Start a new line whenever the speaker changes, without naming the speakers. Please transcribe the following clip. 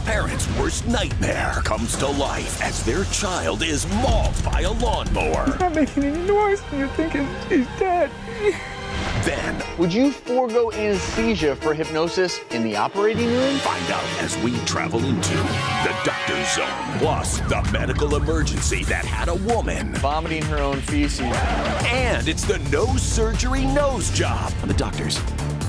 Parents' worst nightmare comes to life as their child is mauled by a lawnmower.
He's not making any noise, and you're thinking he's dead.
Then,
would you forego anesthesia for hypnosis in the operating room?
find out as we travel into the Doctor Zone. Plus, the medical emergency that had a woman.
Vomiting her own feces.
And it's the no surgery nose job.
The doctors.